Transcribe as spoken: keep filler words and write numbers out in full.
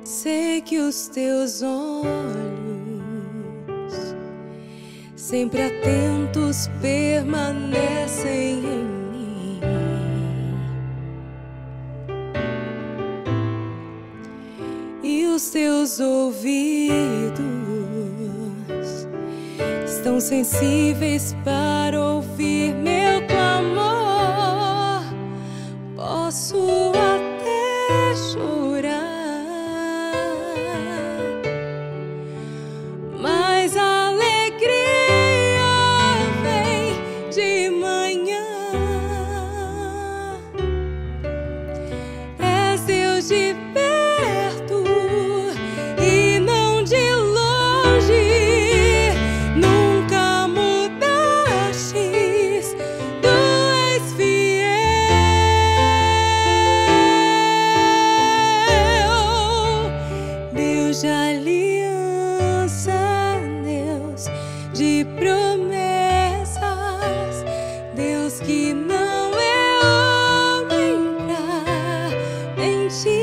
Sei que os teus olhos, sempre atentos, permanecem em mim. E os teus ouvidos estão sensíveis para ouvir meu clamor. Posso até chorar, mas a alegria vem de manhã. És Deus de perto e não de longe, nunca mudastes, tu és fiel. Deus de aliança, Deus de promessas, Deus que não é homem pra mentir.